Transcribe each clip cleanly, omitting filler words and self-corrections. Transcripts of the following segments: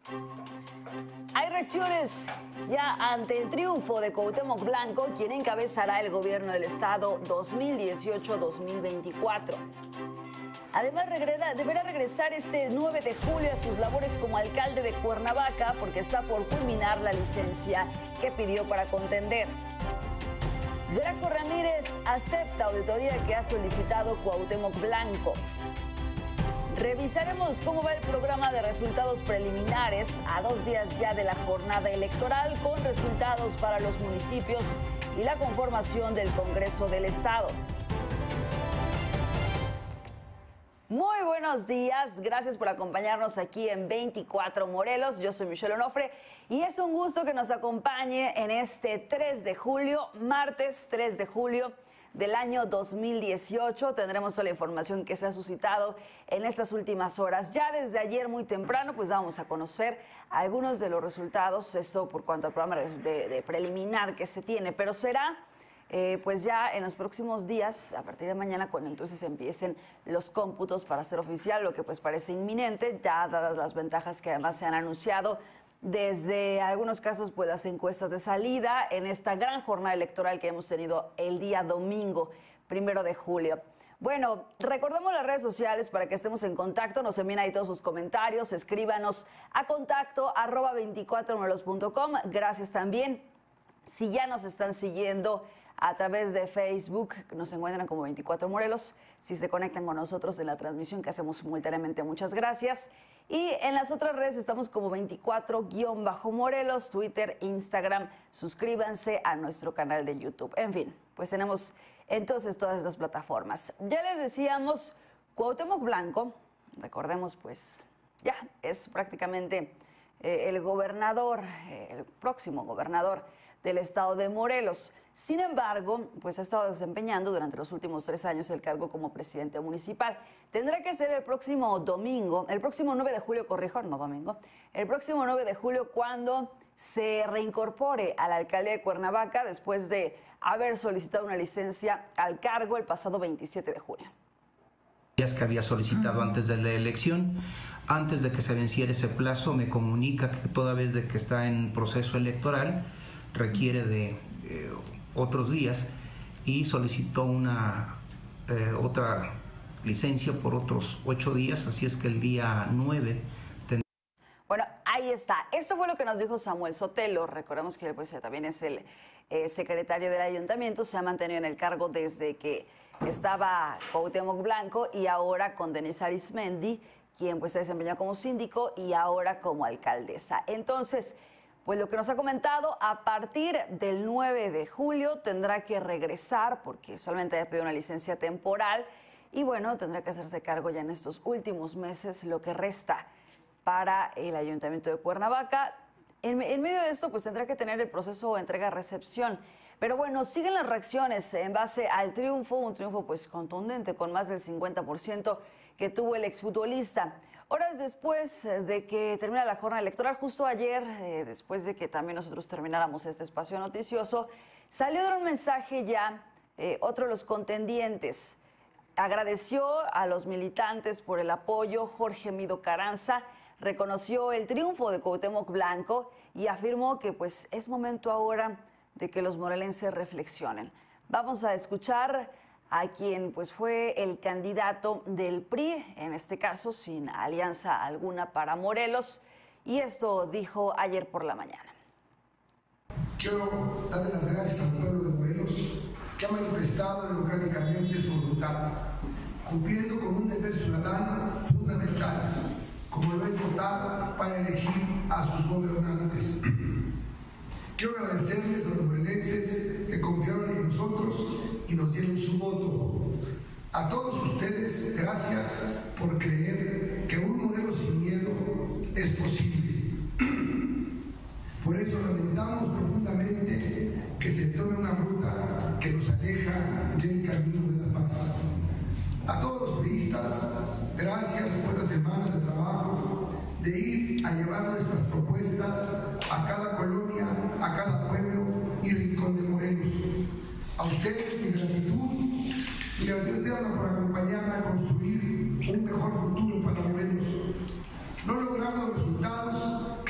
Hay reacciones ya ante el triunfo de Cuauhtémoc Blanco, quien encabezará el gobierno del estado 2018-2024. Además, deberá regresar este 9 de julio a sus labores como alcalde de Cuernavaca porque está por culminar la licencia que pidió para contender. Graco Ramírez acepta auditoría que ha solicitado Cuauhtémoc Blanco. Revisaremos cómo va el programa de resultados preliminares a 2 días ya de la jornada electoral con resultados para los municipios y la conformación del Congreso del Estado. Muy buenos días, gracias por acompañarnos aquí en 24 Morelos. Yo soy Michelle Onofre y es un gusto que nos acompañe en este 3 de julio, martes 3 de julio del año 2018. Tendremos toda la información que se ha suscitado en estas últimas horas. Ya desde ayer muy temprano, pues vamos a conocer algunos de los resultados, esto por cuanto al programa de preliminar que se tiene, pero será pues ya en los próximos días, a partir de mañana, cuando entonces empiecen los cómputos para hacer oficial, lo que pues parece inminente, ya dadas las ventajas que además se han anunciado desde algunos casos, pues las encuestas de salida en esta gran jornada electoral que hemos tenido el día domingo, 1 de julio. Bueno, recordemos las redes sociales para que estemos en contacto, nos envíen ahí todos sus comentarios, escríbanos a contacto@24morelos.com. Gracias también si ya nos están siguiendo a través de Facebook, nos encuentran como 24 Morelos. Si se conectan con nosotros en la transmisión que hacemos simultáneamente, muchas gracias. Y en las otras redes estamos como 24-Morelos, Twitter, Instagram. Suscríbanse a nuestro canal de YouTube. En fin, pues tenemos entonces todas estas plataformas. Ya les decíamos, Cuauhtémoc Blanco, recordemos pues ya es prácticamente el gobernador, el próximo gobernador del estado de Morelos. Sin embargo, pues ha estado desempeñando durante los últimos 3 años el cargo como presidente municipal. Tendrá que ser el próximo domingo, el próximo 9 de julio, corrijo, no domingo, el próximo 9 de julio cuando se reincorpore a la alcaldía de Cuernavaca después de haber solicitado una licencia al cargo el pasado 27 de junio. Que había solicitado antes de la elección, antes de que se venciera ese plazo, me comunica que toda vez de que está en proceso electoral requiere de otros días y solicitó una otra licencia por otros 8 días, así es que el día 9 Bueno, ahí está. Eso fue lo que nos dijo Samuel Sotelo. Recordemos que pues, también es el secretario del ayuntamiento, se ha mantenido en el cargo desde que estaba Cuauhtémoc Blanco y ahora con Denise Arismendi, quien pues se desempeñó como síndico y ahora como alcaldesa. Entonces, pues lo que nos ha comentado, a partir del 9 de julio tendrá que regresar porque solamente ha pedido una licencia temporal y bueno, tendrá que hacerse cargo ya en estos últimos meses lo que resta para el Ayuntamiento de Cuernavaca. En medio de esto, pues tendrá que tener el proceso de entrega-recepción. Pero bueno, siguen las reacciones en base al triunfo, un triunfo pues contundente con más del 50% que tuvo el exfutbolista. Horas después de que termina la jornada electoral, justo ayer, después de que también nosotros termináramos este espacio noticioso, salió de un mensaje ya otro de los contendientes. Agradeció a los militantes por el apoyo. Jorge Mido Carranza reconoció el triunfo de Cuauhtémoc Blanco y afirmó que pues es momento ahora de que los morelenses reflexionen. Vamos a escuchar a quien pues fue el candidato del PRI, en este caso sin alianza alguna para Morelos, y esto dijo ayer por la mañana. Quiero darle las gracias al pueblo de Morelos que ha manifestado democráticamente su voluntad, cumpliendo con un deber ciudadano fundamental, como lo es votar para elegir a sus gobernantes. Quiero agradecerles a los morelenses que confiaron en nosotros y nos dieron su voto. A todos ustedes, gracias por creer que un Morelos sin miedo es posible. Por eso lamentamos profundamente que se tome una ruta que nos aleja del camino de la paz. A todos los turistas, gracias por la semana de trabajo, de ir a llevar nuestras propuestas a cada colonia, a cada pueblo y rincón de Morelos. A ustedes mi gratitud y gratitud eterna por acompañarme a construir un mejor futuro para Morelos. No logramos los resultados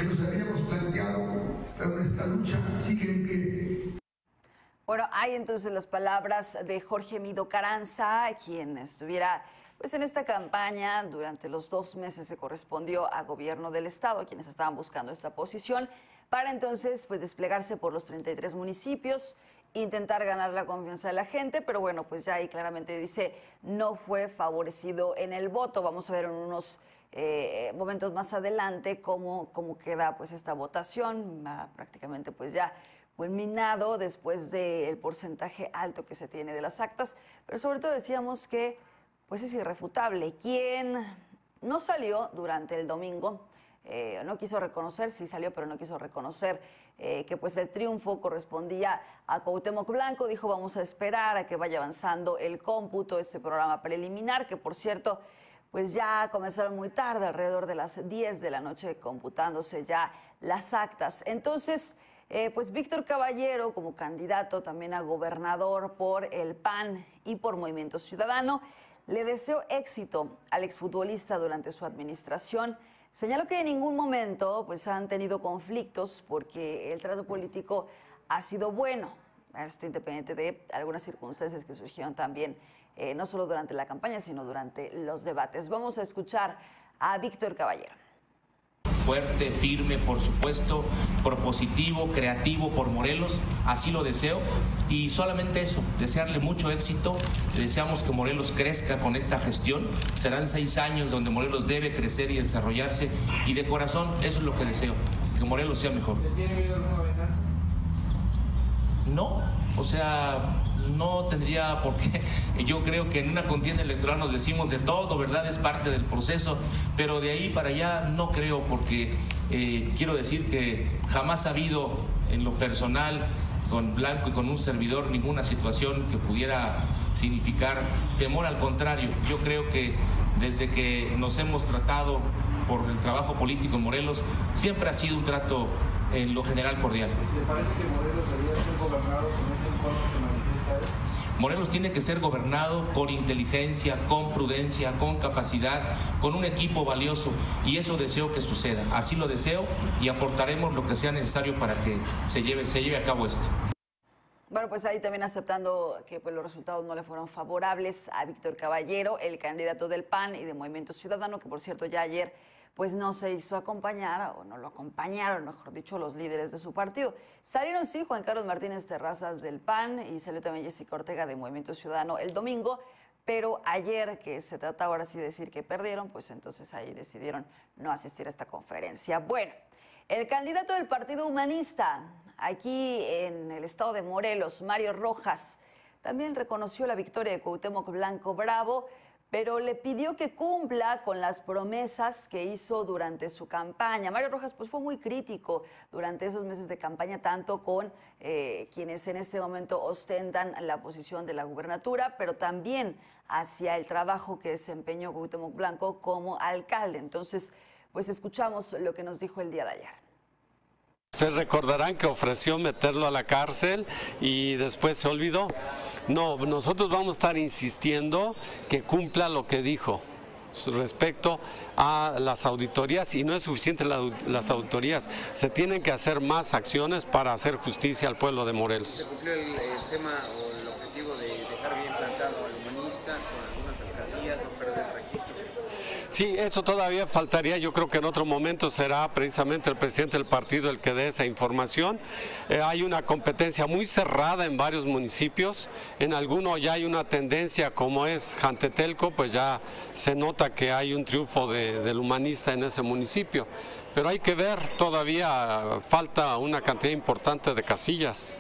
hay entonces las palabras de Jorge Mido Carranza, quien estuviera pues en esta campaña durante los 2 meses que correspondió a gobierno del estado, quienes estaban buscando esta posición, para entonces pues desplegarse por los 33 municipios, intentar ganar la confianza de la gente, pero bueno, pues ya ahí claramente dice, no fue favorecido en el voto. Vamos a ver en unos momentos más adelante cómo queda pues esta votación, prácticamente pues ya culminado después del porcentaje alto que se tiene de las actas, pero sobre todo decíamos que pues es irrefutable. Quien no salió durante el domingo, no quiso reconocer, sí salió, pero no quiso reconocer que pues el triunfo correspondía a Cuauhtémoc Blanco. Dijo, vamos a esperar a que vaya avanzando el cómputo, este programa preliminar, que por cierto, pues ya comenzaron muy tarde, alrededor de las 10 de la noche, computándose ya las actas. Entonces, pues Víctor Caballero, como candidato también a gobernador por el PAN y por Movimiento Ciudadano, le deseó éxito al exfutbolista durante su administración. Señaló que en ningún momento pues, han tenido conflictos porque el trato político ha sido bueno. Esto independiente de algunas circunstancias que surgieron también, no solo durante la campaña, sino durante los debates. Vamos a escuchar a Víctor Caballero. Fuerte, firme, por supuesto, propositivo, creativo por Morelos, así lo deseo, y solamente eso, desearle mucho éxito. Deseamos que Morelos crezca con esta gestión. Serán 6 años donde Morelos debe crecer y desarrollarse, y de corazón eso es lo que deseo, que Morelos sea mejor. ¿Le tiene miedo alguna venganza? No, o sea, no tendría por qué. Yo creo que en una contienda electoral nos decimos de todo, ¿verdad? Es parte del proceso, pero de ahí para allá no creo, porque quiero decir que jamás ha habido en lo personal con Blanco y con un servidor ninguna situación que pudiera significar temor. Al contrario, yo creo que desde que nos hemos tratado por el trabajo político en Morelos, siempre ha sido un trato en lo general cordial. ¿Le parece que Morelos debería ser gobernado con ese encuentro que manifiesta él? Morelos tiene que ser gobernado con inteligencia, con prudencia, con capacidad, con un equipo valioso, y eso deseo que suceda. Así lo deseo, y aportaremos lo que sea necesario para que se lleve a cabo esto. Bueno, pues ahí también aceptando que pues, los resultados no le fueron favorables a Víctor Caballero, el candidato del PAN y de Movimiento Ciudadano, que por cierto ya ayer pues no se hizo acompañar, o no lo acompañaron, mejor dicho, los líderes de su partido. Salieron, sí, Juan Carlos Martínez Terrazas del PAN y salió también Jessica Ortega de Movimiento Ciudadano el domingo, pero ayer, que se trata ahora sí de decir que perdieron, pues entonces ahí decidieron no asistir a esta conferencia. Bueno, el candidato del Partido Humanista, aquí en el estado de Morelos, Mario Rojas, también reconoció la victoria de Cuauhtémoc Blanco Bravo, pero le pidió que cumpla con las promesas que hizo durante su campaña. Mario Rojas pues, fue muy crítico durante esos meses de campaña, tanto con quienes en este momento ostentan la posición de la gubernatura, pero también hacia el trabajo que desempeñó Cuauhtémoc Blanco como alcalde. Entonces, pues escuchamos lo que nos dijo el día de ayer. Ustedes recordarán que ofreció meterlo a la cárcel y después se olvidó. No, nosotros vamos a estar insistiendo que cumpla lo que dijo respecto a las auditorías, y no es suficiente las auditorías, se tienen que hacer más acciones para hacer justicia al pueblo de Morelos. ¿Se cumplió el tema o el objetivo de dejar bien plantado al humanista con algunas alcaldías, no perder registro? Sí, eso todavía faltaría. Yo creo que en otro momento será precisamente el presidente del partido el que dé esa información. Hay una competencia muy cerrada en varios municipios. En algunos ya hay una tendencia, como es Jantetelco, pues ya se nota que hay un triunfo del humanista en ese municipio. Pero hay que ver, todavía falta una cantidad importante de casillas.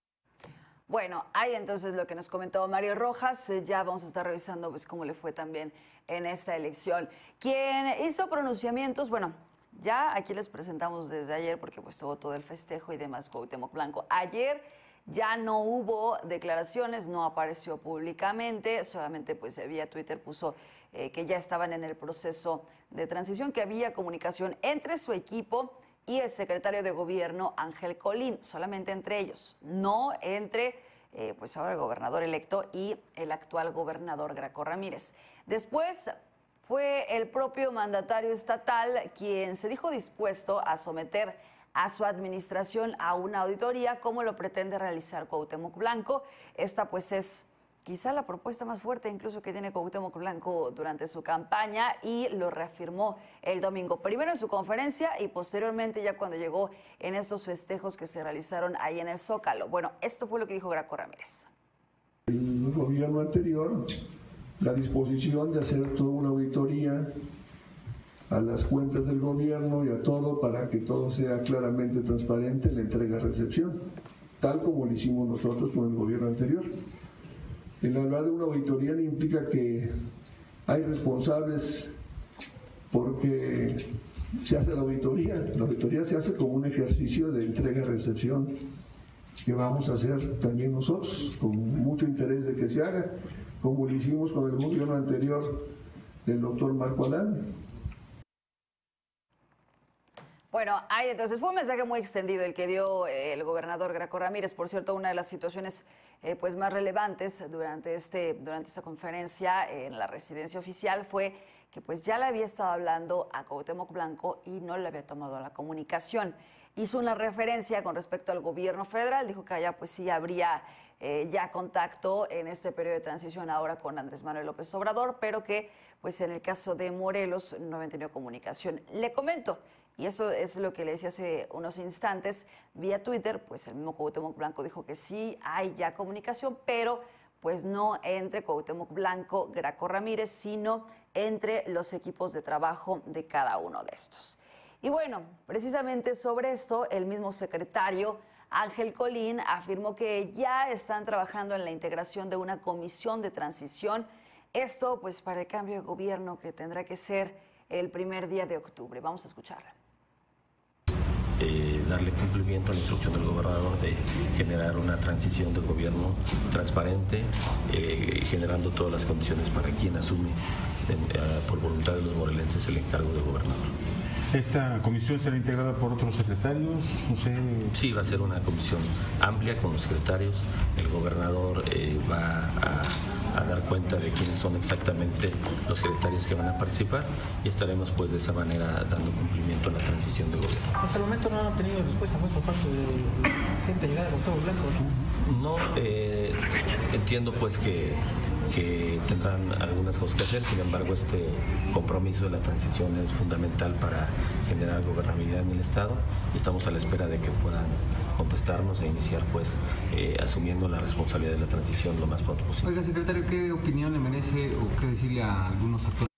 Bueno, ahí entonces lo que nos comentó Mario Rojas. Ya vamos a estar revisando pues cómo le fue también en esta elección. Quien hizo pronunciamientos, bueno, ya aquí les presentamos desde ayer porque pues tuvo todo el festejo y demás Cuauhtémoc Blanco. Ayer ya no hubo declaraciones, no apareció públicamente, solamente pues vía Twitter puso que ya estaban en el proceso de transición, que había comunicación entre su equipo y el secretario de Gobierno, Ángel Colín, solamente entre ellos, no entre pues ahora el gobernador electo y el actual gobernador Graco Ramírez. Después fue el propio mandatario estatal quien se dijo dispuesto a someter a su administración a una auditoría como lo pretende realizar Cuauhtémoc Blanco. Esta pues es quizá la propuesta más fuerte incluso que tiene Cuauhtémoc Blanco durante su campaña y lo reafirmó el domingo, primero en su conferencia y posteriormente ya cuando llegó en estos festejos que se realizaron ahí en el Zócalo. Bueno, esto fue lo que dijo Graco Ramírez. El gobierno anterior, la disposición de hacer toda una auditoría a las cuentas del gobierno y a todo para que todo sea claramente transparente en la entrega-recepción, tal como lo hicimos nosotros con el gobierno anterior. El hablar de una auditoría no implica que hay responsables porque se hace la auditoría se hace como un ejercicio de entrega-recepción que vamos a hacer también nosotros, con mucho interés de que se haga, como lo hicimos con el gobierno anterior del doctor Marco Adán. Bueno, ahí entonces fue un mensaje muy extendido el que dio el gobernador Graco Ramírez. Por cierto, una de las situaciones pues más relevantes durante esta conferencia en la residencia oficial fue que pues ya le había estado hablando a Cuauhtémoc Blanco y no le había tomado la comunicación. Hizo una referencia con respecto al gobierno federal, dijo que allá pues sí habría ya contacto en este periodo de transición ahora con Andrés Manuel López Obrador, pero que pues en el caso de Morelos no habían tenido comunicación. Le comento, y eso es lo que le decía hace unos instantes vía Twitter, pues el mismo Cuauhtémoc Blanco dijo que sí hay ya comunicación, pero pues no entre Cuauhtémoc Blanco, Graco Ramírez, sino entre los equipos de trabajo de cada uno de estos. Y bueno, precisamente sobre esto, el mismo secretario Ángel Colín afirmó que ya están trabajando en la integración de una comisión de transición. Esto pues para el cambio de gobierno que tendrá que ser el primer día de octubre. Vamos a escucharla. Darle cumplimiento a la instrucción del gobernador de generar una transición de gobierno transparente, generando todas las condiciones para quien asume por voluntad de los morelenses el encargo de gobernador. ¿Esta comisión será integrada por otros secretarios? No sé. Sí, va a ser una comisión amplia con los secretarios. El gobernador va a dar cuenta de quiénes son exactamente los secretarios que van a participar y estaremos pues de esa manera dando cumplimiento a la transición de gobierno. Hasta el momento no han tenido respuesta pues, por parte de gente llegada de Cuauhtémoc Blanco, ¿no? No, entiendo pues que tendrán algunas cosas que hacer, sin embargo este compromiso de la transición es fundamental para generar gobernabilidad en el Estado y estamos a la espera de que puedan contestarnos e iniciar pues asumiendo la responsabilidad de la transición lo más pronto posible. Oiga, secretario, ¿qué opinión le merece o qué decirle a algunos actores?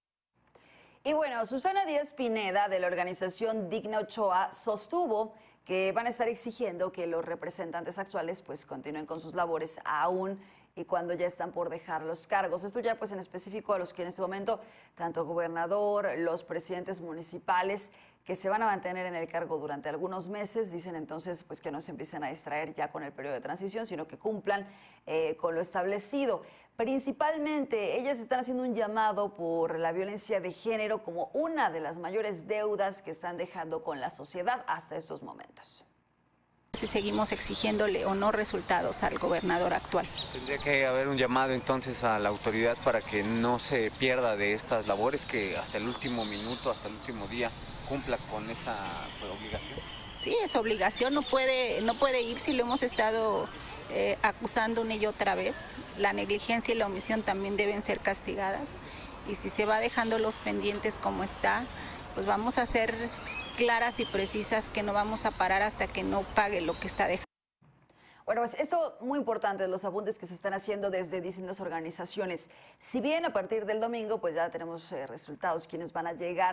Y bueno, Susana Díaz Pineda de la organización Digna Ochoa sostuvo que van a estar exigiendo que los representantes actuales pues continúen con sus labores aún y cuando ya están por dejar los cargos. Esto ya pues en específico a los que en este momento, tanto gobernador, los presidentes municipales, que se van a mantener en el cargo durante algunos meses, dicen entonces pues que no se empiecen a distraer ya con el periodo de transición, sino que cumplan con lo establecido. Principalmente, ellas están haciendo un llamado por la violencia de género como una de las mayores deudas que están dejando con la sociedad hasta estos momentos. Si seguimos exigiéndole o no resultados al gobernador actual. Tendría que haber un llamado entonces a la autoridad para que no se pierda de estas labores, que hasta el último minuto, hasta el último día cumpla con esa obligación. Sí, es obligación, no puede ir si lo hemos estado acusando una y otra vez. La negligencia y la omisión también deben ser castigadas y si se va dejando los pendientes como está, pues vamos a ser claras y precisas que no vamos a parar hasta que no pague lo que está dejando. Bueno, pues esto muy importante, los apuntes que se están haciendo desde distintas organizaciones. Si bien a partir del domingo pues ya tenemos resultados, quienes van a llegar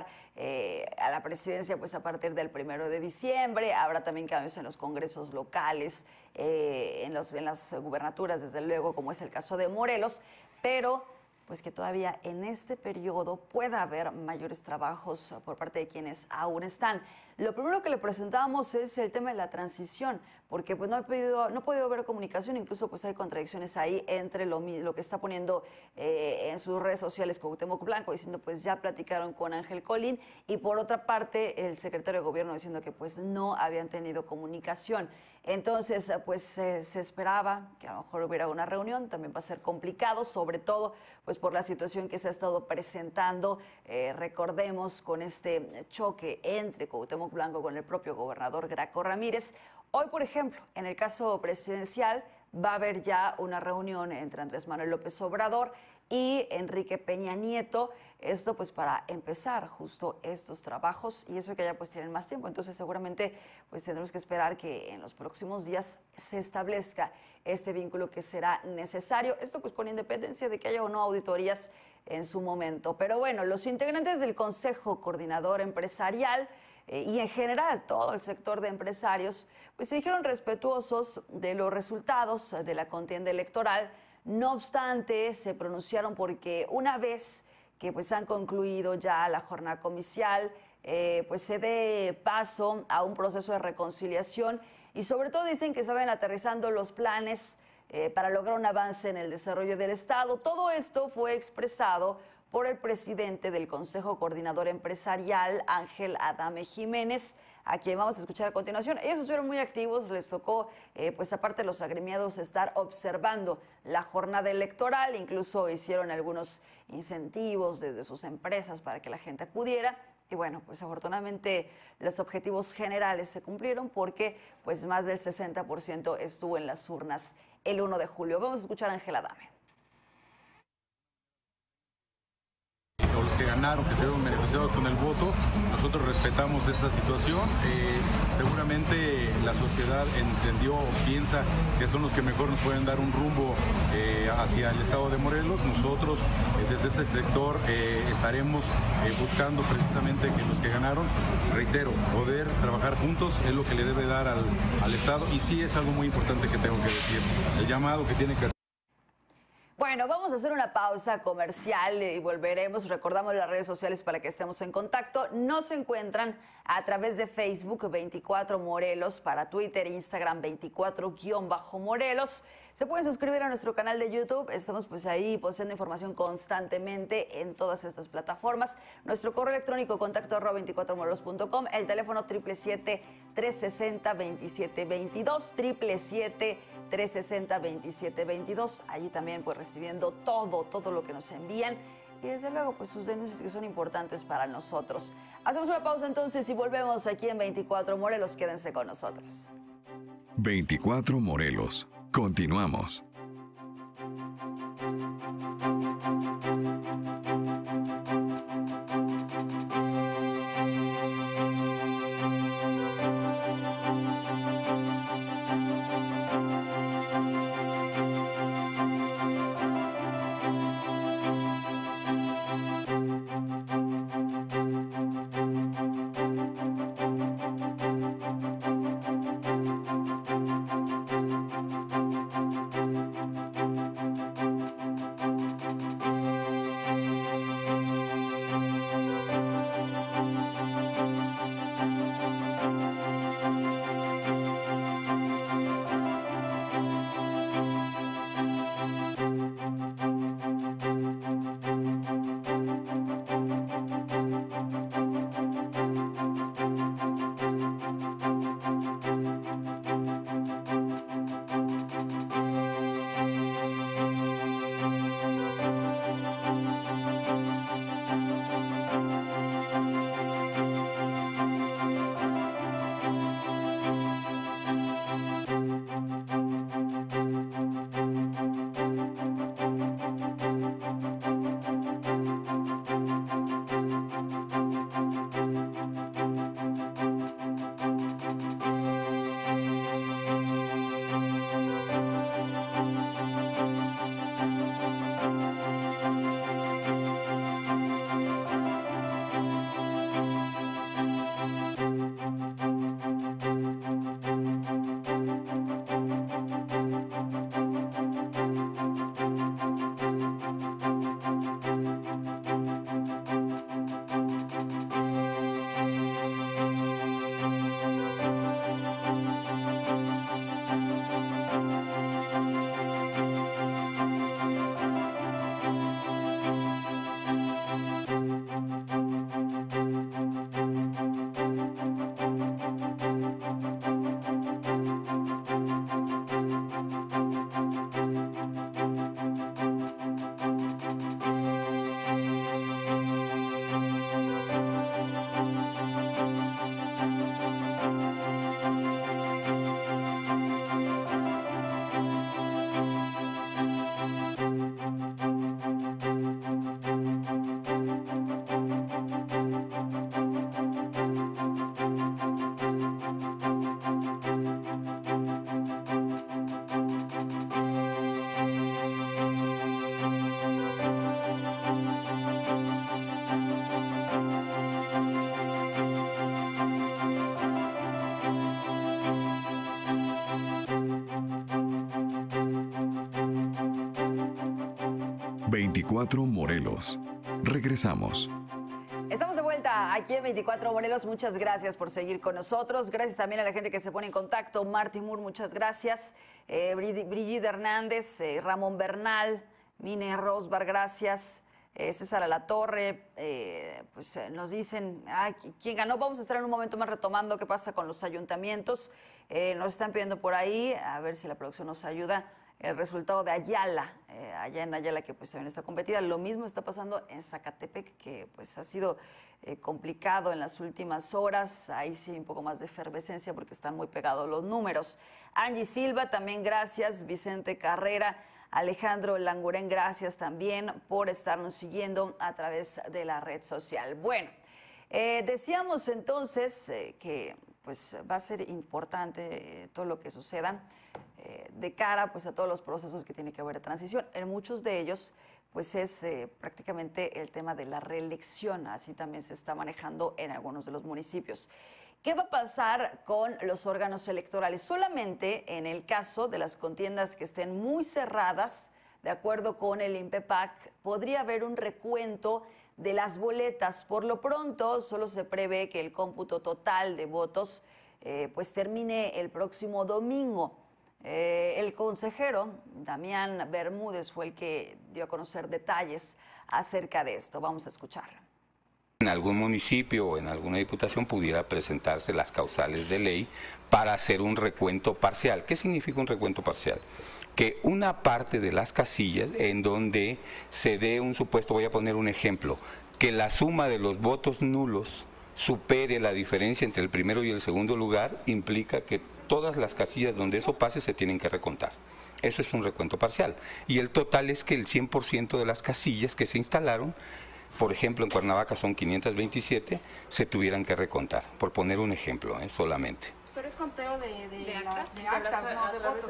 a la presidencia pues a partir del 1 de diciembre, habrá también cambios en los congresos locales, en las gubernaturas desde luego, como es el caso de Morelos, pero pues que todavía en este periodo pueda haber mayores trabajos por parte de quienes aún están. Lo primero que le presentábamos es el tema de la transición, porque pues no ha podido haber comunicación, incluso pues hay contradicciones ahí entre lo que está poniendo en sus redes sociales Cuauhtémoc Blanco, diciendo pues ya platicaron con Ángel Colín, y por otra parte el secretario de gobierno diciendo que pues no habían tenido comunicación. Entonces pues se esperaba que a lo mejor hubiera una reunión, también va a ser complicado, sobre todo pues pues por la situación que se ha estado presentando, recordemos, con este choque entre Cuauhtémoc Blanco con el propio gobernador Graco Ramírez. Hoy, por ejemplo, en el caso presidencial, va a haber ya una reunión entre Andrés Manuel López Obrador y Enrique Peña Nieto, esto pues para empezar justo estos trabajos, y eso que ya pues tienen más tiempo, entonces seguramente pues tendremos que esperar que en los próximos días se establezca este vínculo que será necesario, esto pues con independencia de que haya o no auditorías en su momento. Pero bueno, los integrantes del Consejo Coordinador Empresarial y en general todo el sector de empresarios pues se dijeron respetuosos de los resultados de la contienda electoral. No obstante, se pronunciaron porque una vez que pues han concluido ya la jornada comicial, pues se dé paso a un proceso de reconciliación, y sobre todo dicen que se van aterrizando los planes para lograr un avance en el desarrollo del Estado. Todo esto fue expresado por el presidente del Consejo Coordinador Empresarial, Ángel Adame Jiménez, a quien vamos a escuchar a continuación. Ellos estuvieron muy activos, les tocó, pues aparte de los agremiados, estar observando la jornada electoral, incluso hicieron algunos incentivos desde sus empresas para que la gente acudiera. Y bueno, pues afortunadamente los objetivos generales se cumplieron porque pues más del 60% estuvo en las urnas el 1 de julio. Vamos a escuchar a Ángel Adame. O los que ganaron, que se vieron beneficiados con el voto, nosotros respetamos esta situación. Seguramente la sociedad entendió o piensa que son los que mejor nos pueden dar un rumbo hacia el estado de Morelos. Nosotros desde este sector estaremos buscando precisamente que los que ganaron, reitero, poder trabajar juntos es lo que le debe dar al estado, y sí es algo muy importante que tengo que decir. El llamado que tiene que hacer. Bueno, vamos a hacer una pausa comercial y volveremos. Recordamos las redes sociales para que estemos en contacto. Nos encuentran a través de Facebook 24 Morelos, para Twitter e Instagram 24-Morelos. Se pueden suscribir a nuestro canal de YouTube. Estamos pues ahí posteando información constantemente en todas estas plataformas. Nuestro correo electrónico contacto@24morelos.com. El teléfono 777-360-2722. 777-360-2722. Allí también pues recibiendo todo lo que nos envían. Y desde luego pues sus denuncias, que son importantes para nosotros. Hacemos una pausa entonces y volvemos aquí en 24 Morelos. Quédense con nosotros. 24 Morelos. Continuamos. 24 Morelos. Regresamos. Estamos de vuelta aquí en 24 Morelos. Muchas gracias por seguir con nosotros. Gracias también a la gente que se pone en contacto. Marty Moore, muchas gracias. Brigitte Hernández, Ramón Bernal, Mine Rosbar, gracias. César Alatorre, pues nos dicen, ¿quién ganó? Vamos a estar en un momento más retomando qué pasa con los ayuntamientos. Nos están pidiendo por ahí, a ver si la producción nos ayuda, el resultado de Ayala, allá en Ayala, que pues también está competida. Lo mismo está pasando en Zacatepec, que pues ha sido complicado en las últimas horas. Ahí sí un poco más de efervescencia porque están muy pegados los números. Angie Silva, también gracias. Vicente Carrera, Alejandro Langurén, gracias también por estarnos siguiendo a través de la red social. Bueno, decíamos entonces que pues va a ser importante todo lo que suceda de cara pues a todos los procesos que tiene que haber de transición. En muchos de ellos pues es prácticamente el tema de la reelección, así también se está manejando en algunos de los municipios. ¿Qué va a pasar con los órganos electorales? Solamente en el caso de las contiendas que estén muy cerradas, de acuerdo con el INPEPAC, podría haber un recuento de las boletas. Por lo pronto, solo se prevé que el cómputo total de votos pues termine el próximo domingo. El consejero Damián Bermúdez fue el que dio a conocer detalles acerca de esto. Vamos a escucharlo. En algún municipio o en alguna diputación pudiera presentarse las causales de ley para hacer un recuento parcial. ¿Qué significa un recuento parcial? Que una parte de las casillas en donde se dé un supuesto, voy a poner un ejemplo, que la suma de los votos nulos supere la diferencia entre el primero y el segundo lugar, implica que todas las casillas donde eso pase se tienen que recontar. Eso es un recuento parcial. Y el total es que el 100% de las casillas que se instalaron, por ejemplo, en Cuernavaca son 527, se tuvieran que recontar, por poner un ejemplo, solamente. Pero es conteo de actas, ¿no? De votos.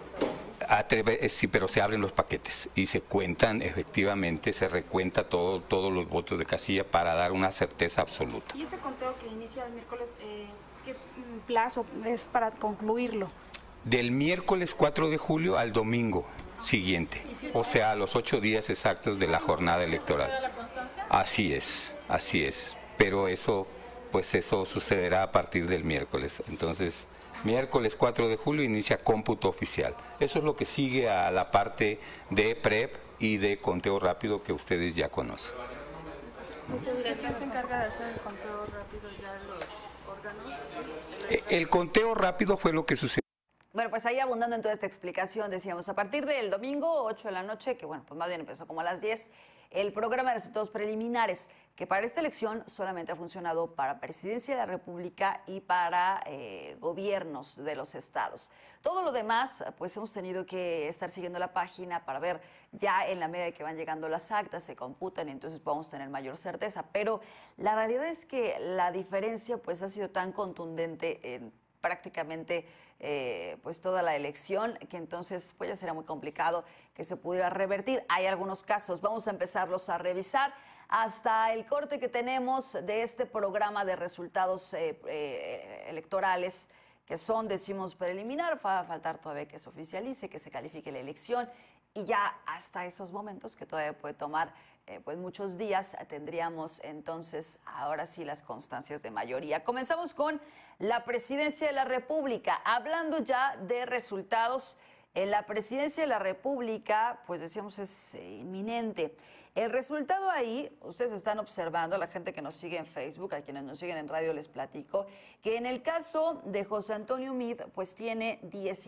Sí, pero se abren los paquetes y se cuentan, efectivamente, se recuenta todos los votos de casilla para dar una certeza absoluta. ¿Y este conteo que inicia el miércoles, qué plazo es para concluirlo? Del miércoles 4 de julio al domingo siguiente, o sea, a los 8 días exactos de la jornada electoral. Así es, pero eso sucederá a partir del miércoles. Entonces, miércoles 4 de julio inicia cómputo oficial. Eso es lo que sigue a la parte de PREP y de conteo rápido que ustedes ya conocen. ¿Quién se encarga de hacer el conteo rápido ya en los órganos? El conteo rápido fue lo que sucedió. Bueno, pues ahí abundando en toda esta explicación, decíamos, a partir del domingo, 8 de la noche, que bueno, pues más bien empezó como a las 10, el programa de resultados preliminares, que para esta elección solamente ha funcionado para Presidencia de la República y para gobiernos de los estados. Todo lo demás, pues hemos tenido que estar siguiendo la página para ver ya en la medida de que van llegando las actas, se computan y entonces podemos tener mayor certeza. Pero la realidad es que la diferencia pues ha sido tan contundente en prácticamente pues toda la elección, que entonces pues ya será muy complicado que se pudiera revertir. Hay algunos casos, vamos a empezarlos a revisar hasta el corte que tenemos de este programa de resultados electorales, que son, decimos, preliminar, va a faltar todavía que se oficialice, que se califique la elección, y ya hasta esos momentos, que todavía puede tomar pues muchos días, tendríamos entonces ahora sí las constancias de mayoría. Comenzamos con la Presidencia de la República. Hablando ya de resultados, en la Presidencia de la República, pues decíamos es inminente. El resultado ahí, ustedes están observando, la gente que nos sigue en Facebook, a quienes nos siguen en radio les platico, que en el caso de José Antonio Meade, pues tiene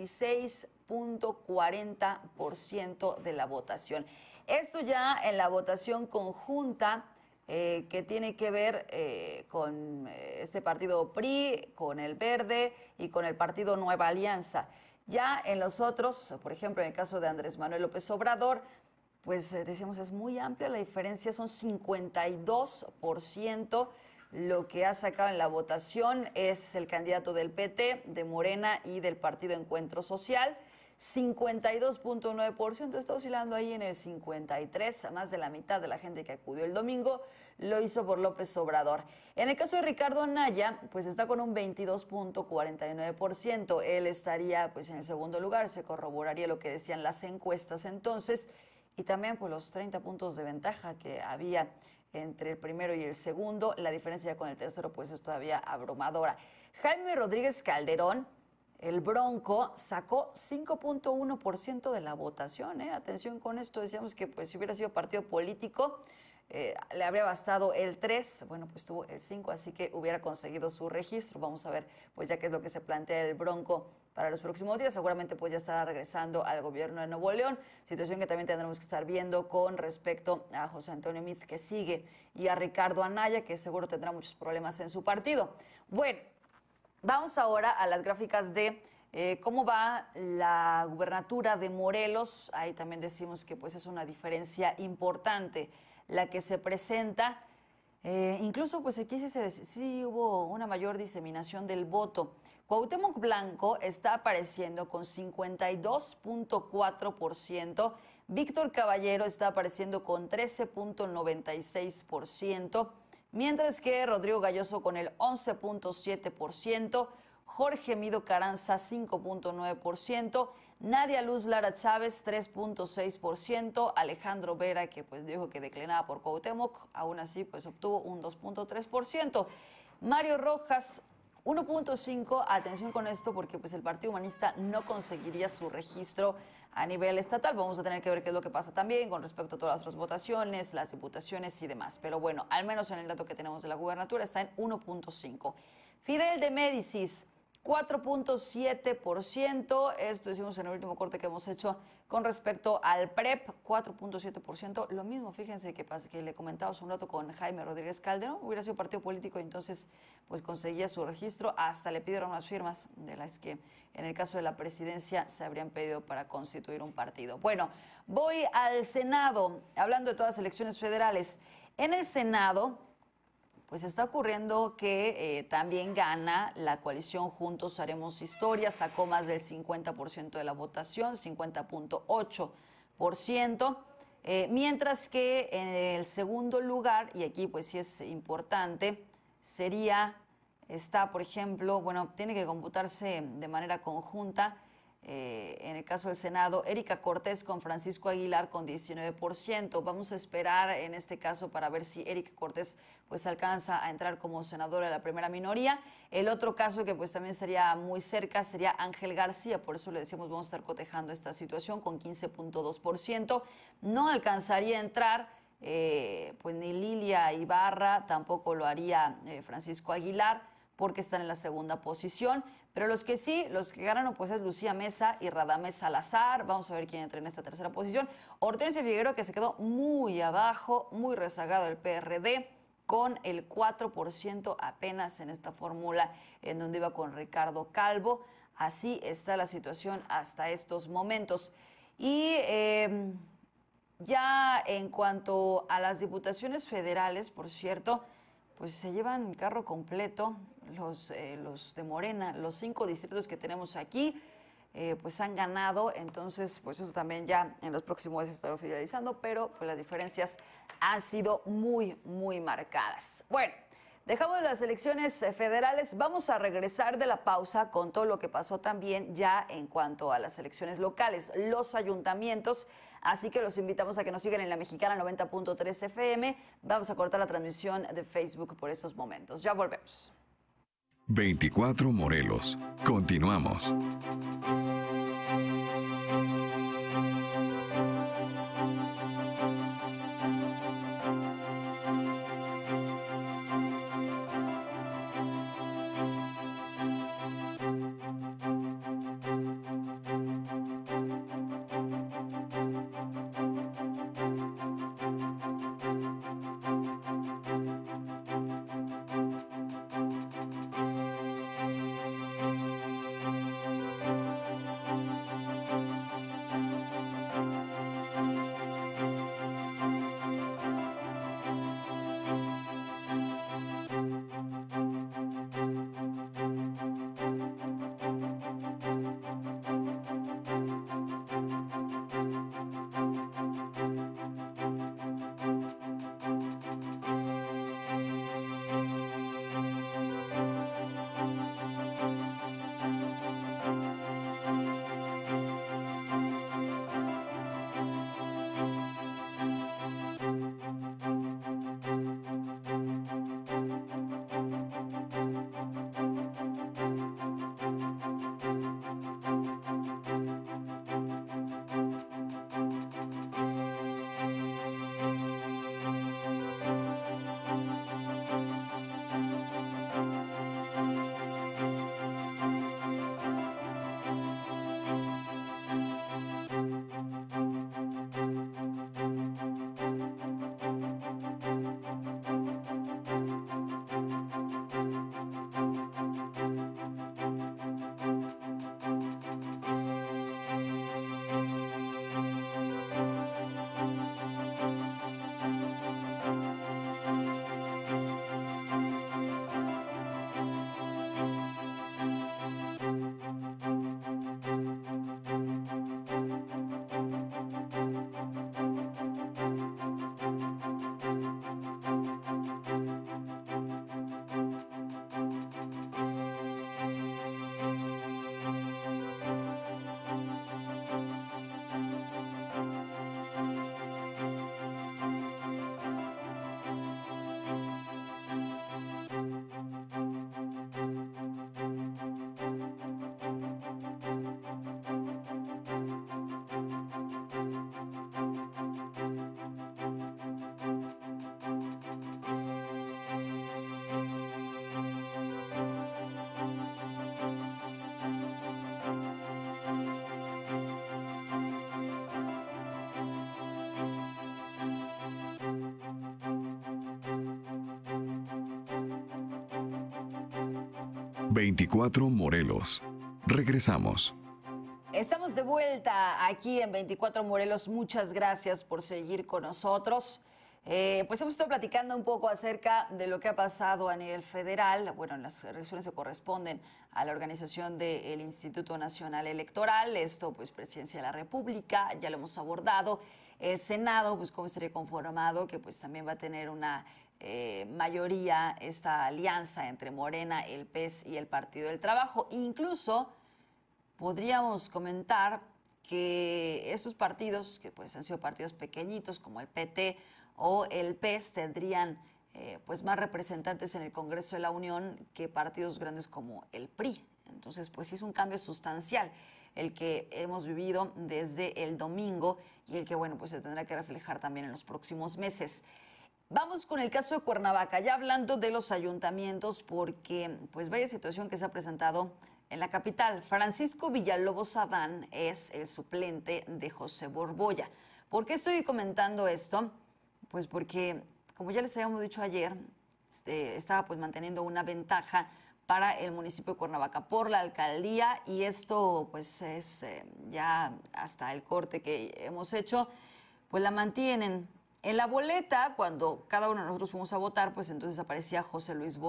16.40% de la votación. Esto ya en la votación conjunta que tiene que ver con este partido PRI, con el Verde y con el partido Nueva Alianza. Ya en los otros, por ejemplo, en el caso de Andrés Manuel López Obrador, pues decíamos es muy amplia la diferencia, son 52%. Lo que ha sacado en la votación es el candidato del PT, de Morena y del Partido Encuentro Social. 52.9%, está oscilando ahí en el 53%, más de la mitad de la gente que acudió el domingo lo hizo por López Obrador. En el caso de Ricardo Anaya, pues está con un 22.49%, él estaría pues en el segundo lugar, se corroboraría lo que decían las encuestas entonces, y también pues los 30 puntos de ventaja que había entre el primero y el segundo. La diferencia ya con el tercero pues es todavía abrumadora. Jaime Rodríguez Calderón, el Bronco, sacó 5.1% de la votación. Atención con esto, decíamos que pues si hubiera sido partido político le habría bastado el 3, bueno, pues tuvo el 5, así que hubiera conseguido su registro. Vamos a ver, pues ya qué es lo que se plantea el Bronco para los próximos días. Seguramente pues ya estará regresando al gobierno de Nuevo León, situación que también tendremos que estar viendo con respecto a José Antonio Meade, que sigue, y a Ricardo Anaya, que seguro tendrá muchos problemas en su partido. Bueno, vamos ahora a las gráficas de cómo va la gubernatura de Morelos. Ahí también decimos que pues es una diferencia importante la que se presenta. Incluso pues aquí sí hubo una mayor diseminación del voto. Cuauhtémoc Blanco está apareciendo con 52.4%, Víctor Caballero está apareciendo con 13.96%, mientras que Rodrigo Galloso con el 11.7%, Jorge Mido Carranza 5.9%, Nadia Luz Lara Chávez 3.6%, Alejandro Vera, que pues dijo que declinaba por Cuauhtémoc, aún así pues obtuvo un 2.3%. Mario Rojas 1.5%, atención con esto porque pues el Partido Humanista no conseguiría su registro a nivel estatal. Vamos a tener que ver qué es lo que pasa también con respecto a todas las otras votaciones, las diputaciones y demás. Pero bueno, al menos en el dato que tenemos de la gubernatura está en 1.5%. Fidel de Médicis 4.7%, esto decimos en el último corte que hemos hecho con respecto al PREP, 4.7%, lo mismo, fíjense que le comentaba hace un rato con Jaime Rodríguez Calderón, hubiera sido partido político y entonces pues conseguía su registro, hasta le pidieron unas firmas de las que en el caso de la presidencia se habrían pedido para constituir un partido. Bueno, voy al Senado, hablando de todas las elecciones federales. En el Senado pues está ocurriendo que también gana la coalición Juntos Haremos Historia, sacó más del 50% de la votación, 50.8%, mientras que en el segundo lugar, y aquí pues sí es importante, está por ejemplo, bueno, tiene que computarse de manera conjunta, en el caso del Senado, Erika Cortés con Francisco Aguilar con 19%. Vamos a esperar en este caso para ver si Erika Cortés pues alcanza a entrar como senadora de la primera minoría. El otro caso que pues también sería muy cerca sería Ángel García, por eso le decíamos vamos a estar cotejando esta situación con 15.2%. No alcanzaría a entrar pues ni Lilia Ibarra, tampoco lo haría Francisco Aguilar, porque están en la segunda posición. Pero los que ganaron pues es Lucía Mesa y Radamés Salazar. Vamos a ver quién entra en esta tercera posición. Hortensia Figueroa, que se quedó muy abajo, muy rezagado el PRD, con el 4% apenas en esta fórmula en donde iba con Ricardo Calvo. Así está la situación hasta estos momentos. Y ya en cuanto a las diputaciones federales, por cierto, pues se llevan carro completo los de Morena, los 5 distritos que tenemos aquí, pues han ganado, entonces pues eso también ya en los próximos días se estará oficializando, pero pues las diferencias han sido muy, muy marcadas. Bueno, dejamos las elecciones federales, vamos a regresar de la pausa con todo lo que pasó también ya en cuanto a las elecciones locales, los ayuntamientos. Así que los invitamos a que nos sigan en La Mexicana 90.3 FM. Vamos a cortar la transmisión de Facebook por estos momentos. Ya volvemos. 24 Morelos. Continuamos. 24 Morelos. Regresamos. Estamos de vuelta aquí en 24 Morelos. Muchas gracias por seguir con nosotros. Pues hemos estado platicando un poco acerca de lo que ha pasado a nivel federal. Bueno, las elecciones se corresponden a la organización del Instituto Nacional Electoral. Esto, pues, Presidencia de la República, ya lo hemos abordado. El Senado, pues, cómo estaría conformado, que pues también va a tener una mayoría, esta alianza entre Morena, el PES y el Partido del Trabajo. Incluso podríamos comentar que estos partidos, que pues han sido partidos pequeñitos como el PT o el PES, tendrían pues más representantes en el Congreso de la Unión que partidos grandes como el PRI. Entonces, pues sí es un cambio sustancial el que hemos vivido desde el domingo y el que, bueno, pues se tendrá que reflejar también en los próximos meses. Vamos con el caso de Cuernavaca, ya hablando de los ayuntamientos, porque pues vaya situación que se ha presentado en la capital. Francisco Villalobos Adán es el suplente de José Borbolla. ¿Por qué estoy comentando esto? Pues porque, como ya les habíamos dicho ayer, estaba pues manteniendo una ventaja para el municipio de Cuernavaca por la alcaldía, y esto pues es ya hasta el corte que hemos hecho, pues la mantienen. En la boleta, cuando cada uno de nosotros fuimos a votar, pues entonces aparecía José Luis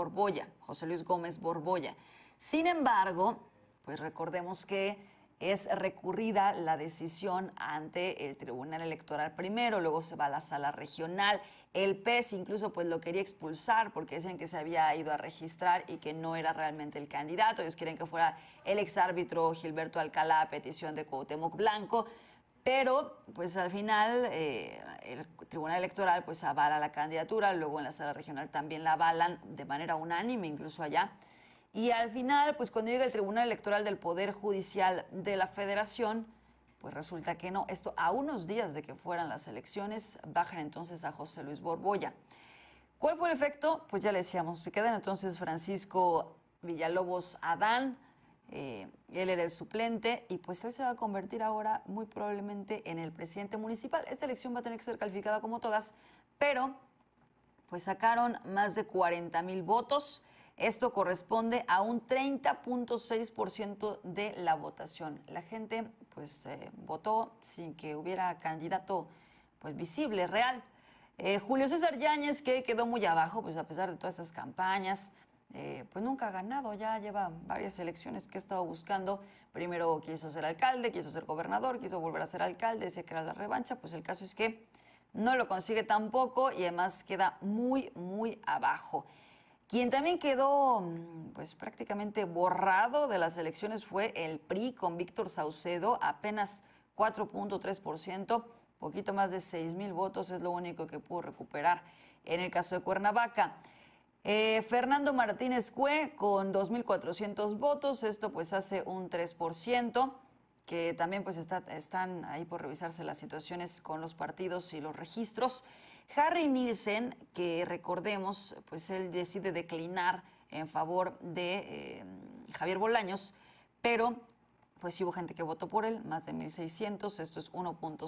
Gómez Borbolla. Sin embargo, pues recordemos que es recurrida la decisión ante el Tribunal Electoral primero, luego se va a la sala regional. El PES incluso pues lo quería expulsar porque decían que se había ido a registrar y que no era realmente el candidato. Ellos quieren que fuera el exárbitro Gilberto Alcalá a petición de Cuauhtémoc Blanco. Pero, pues al final, el Tribunal Electoral pues avala la candidatura, luego en la sala regional también la avalan de manera unánime, incluso allá. Y al final, pues cuando llega el Tribunal Electoral del Poder Judicial de la Federación, pues resulta que no. Esto a unos días de que fueran las elecciones, bajan entonces a José Luis Borbolla. ¿Cuál fue el efecto? Pues ya le decíamos, se quedan entonces Francisco Villalobos Adán. Él era el suplente y pues él se va a convertir ahora muy probablemente en el presidente municipal. Esta elección va a tener que ser calificada como todas, pero pues sacaron más de 40,000 votos. Esto corresponde a un 30.6% de la votación. La gente pues votó sin que hubiera candidato pues visible, real. Julio César Yáñez, que quedó muy abajo, pues a pesar de todas estas campañas, pues nunca ha ganado, ya lleva varias elecciones que ha estado buscando. Primero quiso ser alcalde, quiso ser gobernador, quiso volver a ser alcalde, decía que era la revancha. Pues el caso es que no lo consigue tampoco y además queda muy, muy abajo. Quien también quedó pues prácticamente borrado de las elecciones fue el PRI con Víctor Saucedo, apenas 4.3%, poquito más de 6,000 votos es lo único que pudo recuperar en el caso de Cuernavaca. Fernando Martínez Cue con 2,400 votos, esto pues hace un 3%, que también pues están ahí por revisarse las situaciones con los partidos y los registros. Harry Nielsen, que recordemos, pues él decide declinar en favor de Javier Bolaños, pero pues sí hubo gente que votó por él, más de 1,600, esto es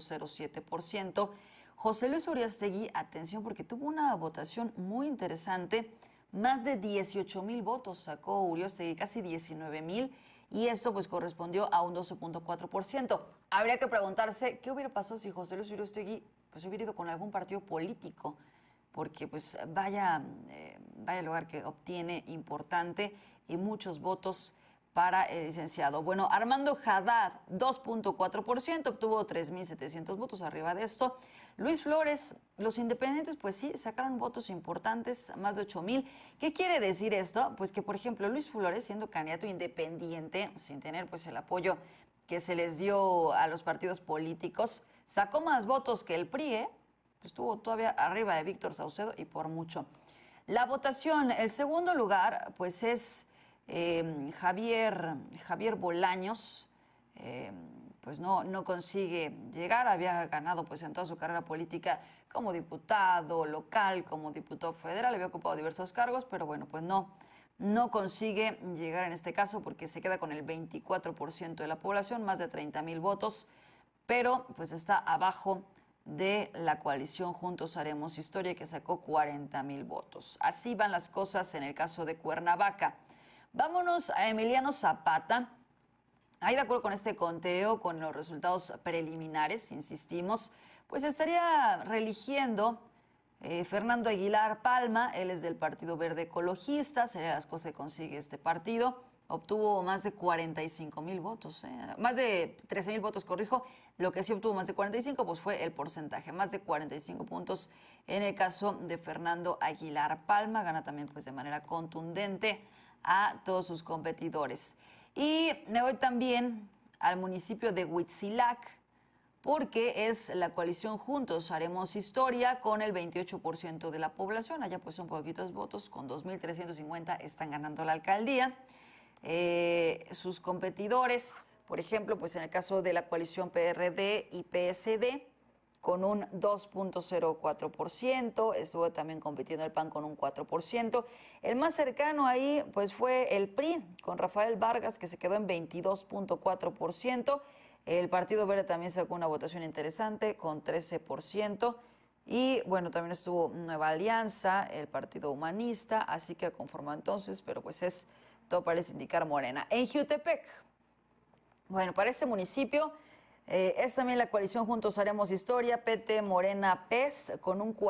1.07%. José Luis Uriastegui, atención, porque tuvo una votación muy interesante, más de 18,000 votos sacó Uriastegui, casi 19,000, y esto pues correspondió a un 12.4%. Habría que preguntarse qué hubiera pasado si José Luis Uriastegui pues hubiera ido con algún partido político, porque pues vaya lugar que obtiene importante y muchos votos para el licenciado. Bueno, Armando Haddad, 2.4%, obtuvo 3,700 votos arriba de esto. Luis Flores, los independientes, pues sí, sacaron votos importantes, más de 8,000. ¿Qué quiere decir esto? Pues que, por ejemplo, Luis Flores, siendo candidato independiente, sin tener pues el apoyo que se les dio a los partidos políticos, sacó más votos que el PRI, estuvo todavía arriba de Víctor Saucedo y por mucho. La votación, el segundo lugar, pues es Javier Bolaños, pues no consigue llegar. Había ganado pues en toda su carrera política como diputado local, como diputado federal, había ocupado diversos cargos, pero bueno, pues no consigue llegar en este caso porque se queda con el 24% de la población, más de 30,000 votos, pero pues está abajo de la coalición Juntos Haremos Historia, que sacó 40,000 votos. Así van las cosas en el caso de Cuernavaca. Vámonos a Emiliano Zapata. Ahí, de acuerdo con este conteo, con los resultados preliminares, insistimos, pues estaría reeligiendo Fernando Aguilar Palma. Él es del Partido Verde Ecologista, sería las cosas que consigue este partido. Obtuvo más de 45,000 votos, más de 13,000 votos, corrijo. Lo que sí obtuvo más de 45, pues fue el porcentaje, más de 45 puntos en el caso de Fernando Aguilar Palma. Gana también pues de manera contundente a todos sus competidores. Y me voy también al municipio de Huitzilac, porque es la coalición Juntos Haremos Historia con el 28% de la población. Allá pues son poquitos votos, con 2,350 están ganando la alcaldía. Sus competidores, por ejemplo, pues en el caso de la coalición PRD y PSD, con un 2,04%, estuvo también compitiendo el PAN con un 4%. El más cercano ahí pues fue el PRI, con Rafael Vargas, que se quedó en 22,4%. El Partido Verde también sacó una votación interesante con 13%. Y bueno, también estuvo Nueva Alianza, el Partido Humanista, así que conformó entonces, pero pues todo parece indicar Morena. En Jiutepec, bueno, para este municipio es también la coalición Juntos Haremos Historia, PT, Morena, PES, con un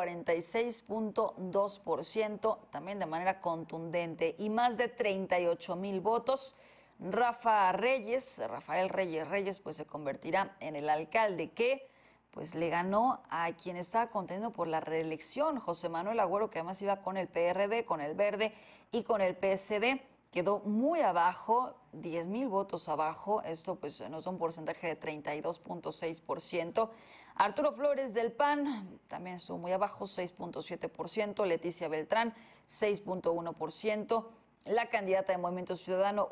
46,2%, también de manera contundente, y más de 38,000 votos. Rafael Reyes, pues se convertirá en el alcalde que pues le ganó a quien estaba contendiendo por la reelección, José Manuel Agüero, que además iba con el PRD, con el Verde y con el PSD. Quedó muy abajo, 10,000 votos abajo. Esto pues nos da un porcentaje de 32,6%. Arturo Flores del PAN también estuvo muy abajo, 6,7%. Leticia Beltrán, 6,1%. La candidata de Movimiento Ciudadano,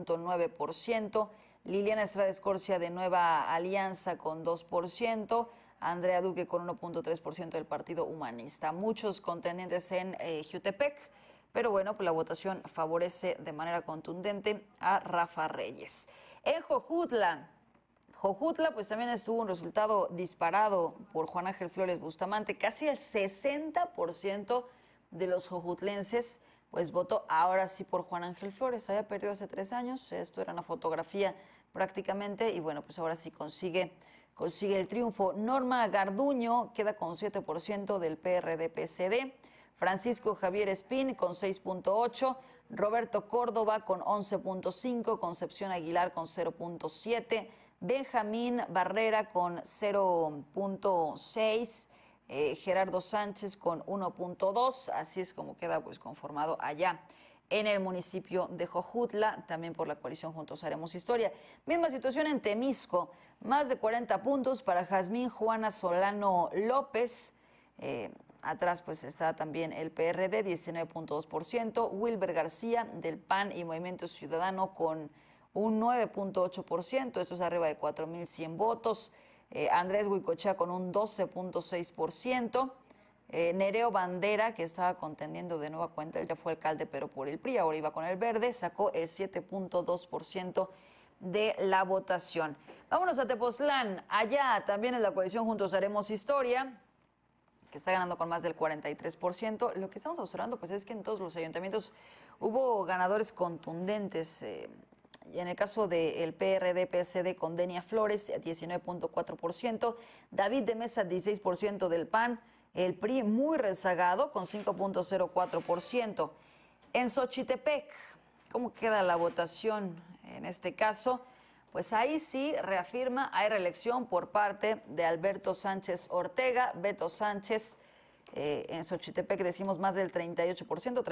1,9%. Liliana Estrada Escorcia de Nueva Alianza con 2%. Andrea Duque con 1,3% del Partido Humanista. Muchos contendientes en Jiutepec. Pero bueno, pues la votación favorece de manera contundente a Rafa Reyes. En Jojutla pues también estuvo un resultado disparado por Juan Ángel Flores Bustamante. Casi el 60% de los jojutlenses pues votó ahora sí por Juan Ángel Flores. Había perdido hace 3 años, esto era una fotografía prácticamente, y bueno, pues ahora sí consigue el triunfo. Norma Garduño queda con 7% del PRD-PSD. Francisco Javier Espín con 6,8%, Roberto Córdoba con 11,5%, Concepción Aguilar con 0,7%, Benjamín Barrera con 0,6%, Gerardo Sánchez con 1,2%, así es como queda pues conformado allá en el municipio de Jojutla, también por la coalición Juntos Haremos Historia. Misma situación en Temisco, más de 40 puntos para Jazmín Juana Solano López. Atrás pues está también el PRD, 19,2%, Wilber García del PAN y Movimiento Ciudadano con un 9,8%, esto es arriba de 4,100 votos, Andrés Huicochea con un 12,6%, Nereo Bandera, que estaba contendiendo de nueva cuenta, él ya fue alcalde pero por el PRI, ahora iba con el Verde, sacó el 7,2% de la votación. Vámonos a Tepoztlán, allá también en la coalición Juntos Haremos Historia, que está ganando con más del 43%. Lo que estamos observando pues es que en todos los ayuntamientos hubo ganadores contundentes. Y en el caso del PRD-PSD con Denia Flores, 19,4%, David de Mesa, 16% del PAN, el PRI muy rezagado con 5,04%. En Xochitepec, ¿cómo queda la votación en este caso? Pues ahí sí reafirma, hay reelección por parte de Alberto Sánchez Ortega. Beto Sánchez, en Xochitepec decimos más del 38%,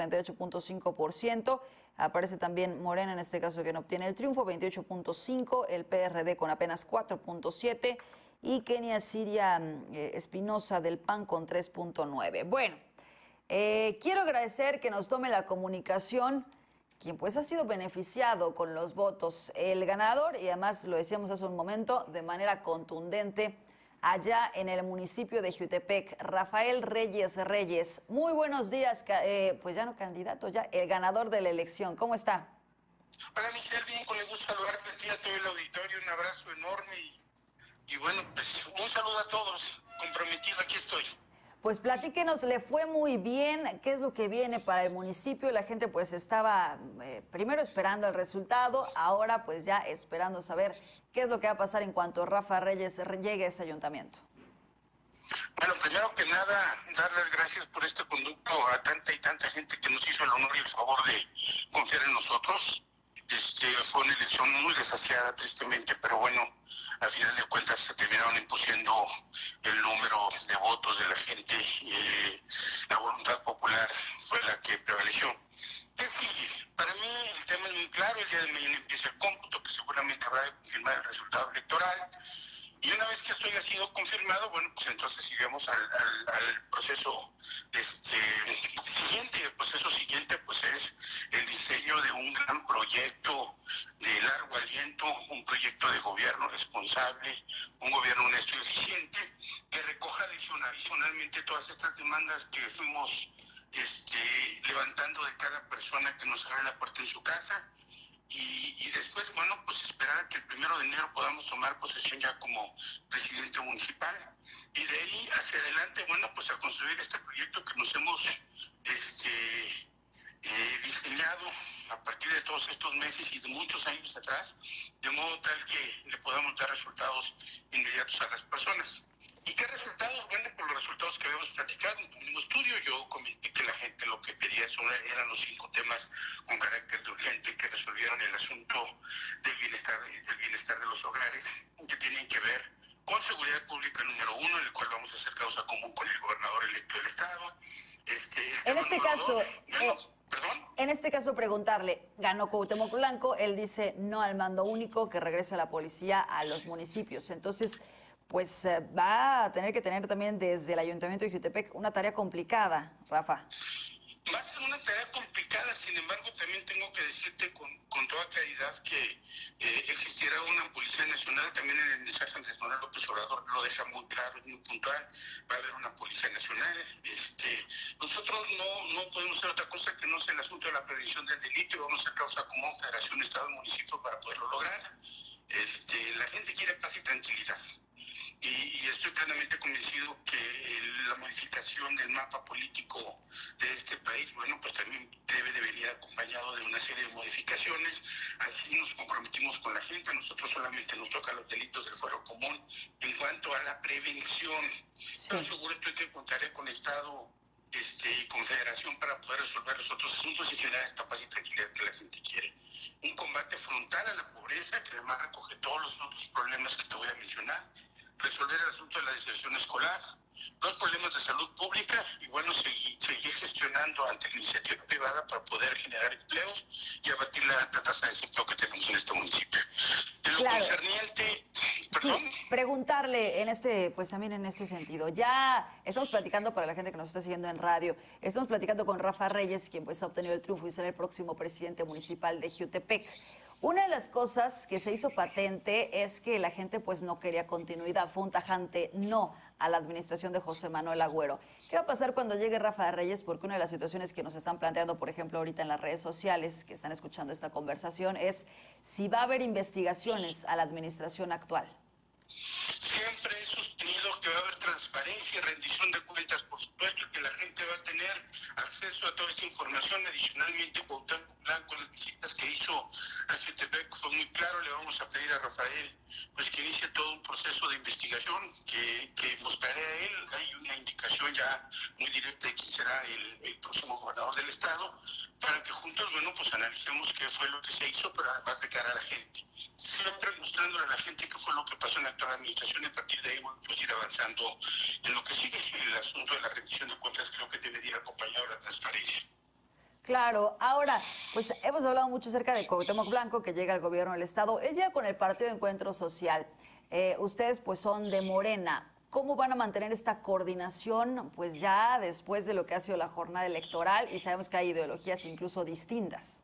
38,5%. Aparece también Morena, en este caso, que no obtiene el triunfo, 28,5%. El PRD con apenas 4,7%. Y Kenia Siria Espinosa del PAN con 3,9%. Bueno, quiero agradecer que nos tome la comunicación quien pues ha sido beneficiado con los votos, el ganador, y además lo decíamos hace un momento, de manera contundente, allá en el municipio de Jiutepec, Rafael Reyes. Muy buenos días, pues ya no candidato, ya el ganador de la elección. ¿Cómo está? Hola, Michelle, bien, con el gusto saludarte a ti, a todo el auditorio, un abrazo enorme y bueno, pues un saludo a todos, comprometido, aquí estoy. Pues platíquenos, le fue muy bien, ¿qué es lo que viene para el municipio? La gente pues estaba primero esperando el resultado, ahora pues ya esperando saber qué es lo que va a pasar en cuanto Rafa Reyes llegue a ese ayuntamiento. Bueno, primero que nada, dar las gracias por este conducto a tanta y tanta gente que nos hizo el honor y el favor de confiar en nosotros. Fue una elección muy desasiada, tristemente, pero bueno, al final de cuentas se terminaron impusiendo el número de votos de la gente y la voluntad popular fue la que prevaleció. ¿Qué sigue? Para mí el tema es muy claro, el día de mañana empieza el cómputo, que seguramente habrá de confirmar el resultado electoral. Y una vez que esto haya sido confirmado, bueno, pues entonces iremos al proceso siguiente. El proceso siguiente pues es el diseño de un gran proyecto de largo aliento, un proyecto de gobierno responsable, un gobierno honesto y eficiente, que recoja adicionalmente todas estas demandas que fuimos levantando de cada persona que nos abre la puerta en su casa. Y después, bueno, pues esperar a que el 1 de enero podamos tomar posesión ya como presidente municipal. Y de ahí hacia adelante, bueno, pues a construir este proyecto que nos hemos diseñado a partir de todos estos meses y de muchos años atrás, de modo tal que le podamos dar resultados inmediatos a las personas. ¿Y qué resultados? Bueno, por los resultados que habíamos platicado en un mismo estudio, yo comenté que la gente lo que pedía eran los 5 temas con carácter de urgente que resolvieron el asunto del bienestar de los hogares, que tienen que ver con seguridad pública número 1, en el cual vamos a hacer causa común con el gobernador electo del Estado. En este caso, preguntarle, ganó Cuauhtémoc Blanco, él dice no al mando único, que regrese la policía a los municipios. Entonces, pues va a tener que tener también desde el Ayuntamiento de Jiutepec una tarea complicada, Rafa. Va a ser una tarea complicada, sin embargo, también tengo que decirte con toda claridad que existiera una Policía Nacional. También en el mensaje Andrés Manuel López Obrador lo deja muy claro, muy puntual. Va a haber una Policía Nacional. Nosotros no podemos hacer otra cosa que no sea el asunto de la prevención del delito, y vamos a hacer causa común Federación, Estado y Municipio para poderlo lograr. La gente quiere paz y tranquilidad. Y estoy plenamente convencido que la modificación del mapa político de este país, bueno, pues también debe de venir acompañado de una serie de modificaciones. Así nos comprometimos con la gente. A nosotros solamente nos tocan los delitos del fuero común. En cuanto a la prevención, yo seguro estoy que contaré con el Estado y con Federación para poder resolver los otros asuntos y generar esta paz y tranquilidad que la gente quiere. Un combate frontal a la pobreza, que además recoge todos los otros problemas que te voy a mencionar. Resolver el asunto de la deserción escolar, los problemas de salud pública y, bueno, seguir gestionando ante la iniciativa privada para poder generar empleos y abatir la alta tasa de desempleo que tenemos en este municipio. En lo concerniente, ¿perdón? Sí, preguntarle también en este sentido. Ya estamos platicando, para la gente que nos está siguiendo en radio, estamos platicando con Rafa Reyes, quien pues ha obtenido el triunfo y será el próximo presidente municipal de Jiutepec. Una de las cosas que se hizo patente es que la gente pues no quería continuidad, fue un tajante no a la administración de José Manuel Agüero. ¿Qué va a pasar cuando llegue Rafa Reyes? Porque una de las situaciones que nos están planteando, por ejemplo, ahorita en las redes sociales, que están escuchando esta conversación, es si va a haber investigaciones a la administración actual. Siempre he sostenido que va a haber transparencia y rendición de cuentas, por supuesto, que la gente va a tener acceso a toda esta información. Adicionalmente, Cuauhtémoc Blanco, las visitas que hizo a Jiutepec, fue muy claro. Le vamos a pedir a Rafael pues que inicie todo un proceso de investigación que mostraré a él. Hay una indicación ya muy directa de quién será el próximo gobernador del estado, para que juntos, bueno, pues analicemos qué fue lo que se hizo, pero además de cara a la gente. Siempre mostrándole a la gente qué fue lo que pasó en la actual administración, y a partir de ahí, bueno, pues ir avanzando en lo que sigue. El asunto de la rendición de cuentas creo que debe de ir acompañado de la transparencia. Claro, ahora, pues hemos hablado mucho acerca de Cuauhtémoc Blanco, que llega al gobierno del estado. Él llega con el Partido de Encuentro Social. Ustedes pues son de Morena. ¿Cómo van a mantener esta coordinación pues ya después de lo que ha sido la jornada electoral? Y sabemos que hay ideologías incluso distintas.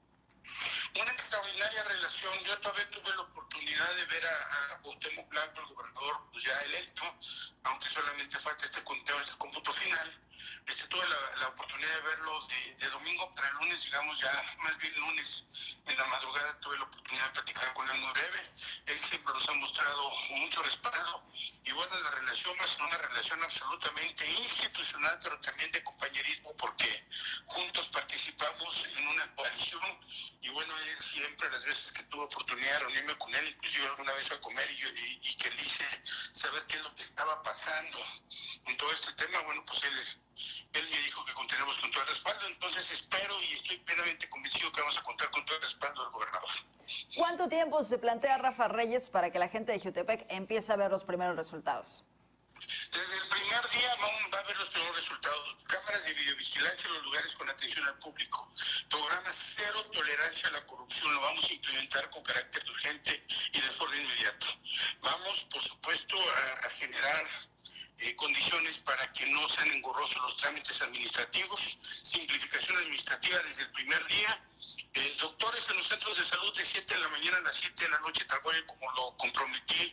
Una extraordinaria relación. Yo todavía tuve la oportunidad de ver a Cuauhtémoc Blanco, el gobernador pues ya electo, aunque solamente falta este cómputo final. tuve la oportunidad de verlo de domingo para el lunes, digamos ya, más bien lunes en la madrugada tuve la oportunidad de platicar con él muy breve. Él siempre nos ha mostrado mucho respaldo y bueno, la relación va a ser una relación absolutamente institucional, pero también de compañerismo, porque juntos participamos en una coalición y bueno, él siempre, las veces que tuve oportunidad de reunirme con él, inclusive alguna vez a comer y que le hice saber qué es lo que estaba pasando en todo este tema, bueno, pues él me dijo que continuemos con todo el respaldo, entonces espero y estoy plenamente convencido que vamos a contar con todo el respaldo del gobernador. ¿Cuánto tiempo se plantea Rafa Reyes para que la gente de Jiutepec empiece a ver los primeros resultados? Desde el primer día va a haber los primeros resultados. Cámaras de videovigilancia en los lugares con atención al público. Programa cero tolerancia a la corrupción. Lo vamos a implementar con carácter urgente y de forma inmediata. Vamos, por supuesto, a generar condiciones para que no sean engorrosos los trámites administrativos. Simplificación administrativa desde el primer día. Doctores en los centros de salud de 7 de la mañana a las 7 de la noche, tal cual como lo comprometí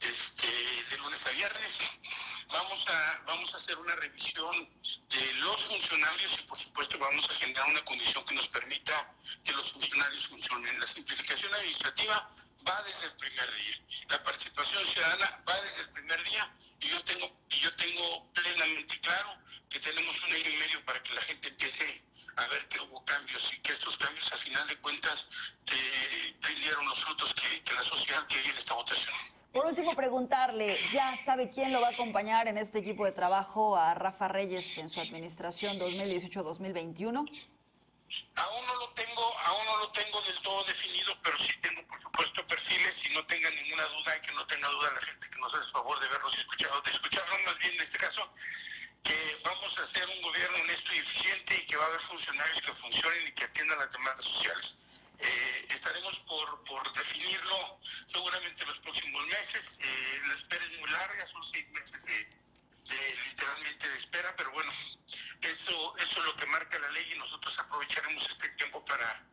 de lunes a viernes. Vamos a hacer una revisión de los funcionarios y por supuesto vamos a generar una condición que nos permita que los funcionarios funcionen. La simplificación administrativa va desde el primer día. La participación ciudadana va desde el primer día y yo tengo plenamente claro que tenemos 1 año y medio para que la gente empiece a ver que hubo cambios y que estos cambios a final de cuentas rindieron los frutos que la sociedad quería en esta votación. Por último, preguntarle, ¿ya sabe quién lo va a acompañar en este equipo de trabajo a Rafa Reyes en su administración 2018-2021? Aún no lo tengo del todo definido, pero sí tengo, por supuesto, perfiles y no tenga ninguna duda y que no tenga duda la gente que nos hace el favor de verlos y escucharlos más bien en este caso, que vamos a hacer un gobierno honesto y eficiente y que va a haber funcionarios que funcionen y que atiendan las demandas sociales. Estaremos por definirlo seguramente en los próximos meses. La espera es muy larga, son 6 meses literalmente de espera, pero bueno, eso es lo que marca la ley y nosotros aprovecharemos este tiempo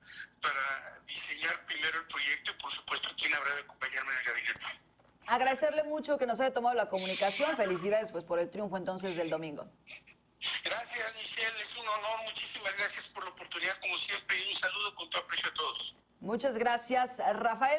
para diseñar primero el proyecto y por supuesto quién habrá de acompañarme en el gabinete. Agradecerle mucho que nos haya tomado la comunicación. Felicidades pues por el triunfo entonces del domingo. Gracias, Michelle, es un honor, muchísimas gracias por la oportunidad como siempre y un saludo con todo aprecio a todos. Muchas gracias, Rafa